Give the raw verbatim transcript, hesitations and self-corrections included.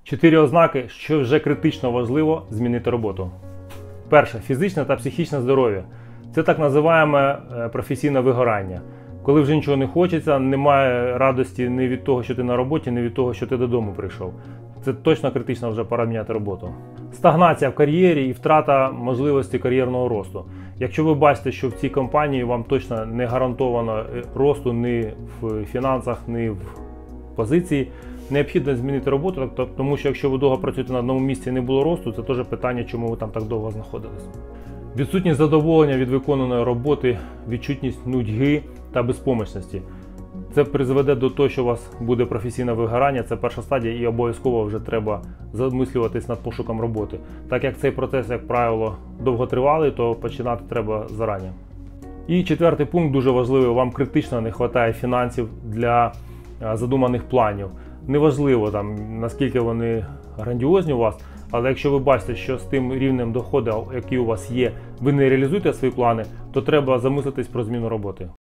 Чотири ознаки, що вже критично важливо змінити роботу. Перше. Фізичне та психічне здоров'я. Це так називаємо професійне вигорання. Коли вже нічого не хочеться, немає радості ні від того, що ти на роботі, ні від того, що ти додому прийшов. Це точно критично вже пора міняти роботу. Стагнація в кар'єрі і втрата можливості кар'єрного росту. Якщо ви бачите, що в цій компанії вам точно не гарантовано росту ні в фінансах, ні в позиції, необхідно змінити роботу, тому що якщо ви довго працюєте на одному місці і не було росту, це теж питання, чому ви там так довго знаходились. Відсутність задоволення від виконаної роботи, відчутність нудьги та безпомічності. Це призведе до того, що у вас буде професійне вигорання, це перша стадія, і обов'язково вже треба замислюватись над пошуком роботи. Так як цей процес, як правило, довготривалий, то починати треба зарані. І четвертий пункт дуже важливий, вам критично не вистачає фінансів для задуманих планів. Неважливо, там, наскільки вони грандіозні у вас, але якщо ви бачите, що з тим рівнем доходу, який у вас є, ви не реалізуєте свої плани, то треба замислитись про зміну роботи.